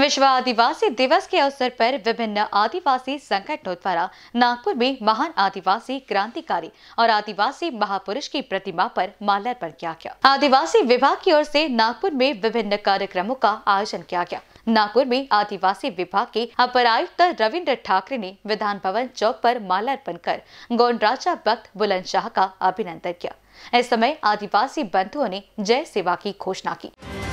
विश्व आदिवासी दिवस के अवसर पर विभिन्न आदिवासी संगठनों द्वारा नागपुर में महान आदिवासी क्रांतिकारी और आदिवासी महापुरुष की प्रतिमा पर माल्यार्पण किया गया। आदिवासी विभाग की ओर से नागपुर में विभिन्न कार्यक्रमों का आयोजन किया गया। नागपुर में आदिवासी विभाग के अपर आयुक्त रविंद्र ठाकरे ने विधान भवन चौक पर माल्यार्पण कर गोंडराजा भक्त बुलंदशाह का अभिनंदन किया। इस समय आदिवासी बंधुओं ने जय सेवा की घोषणा की।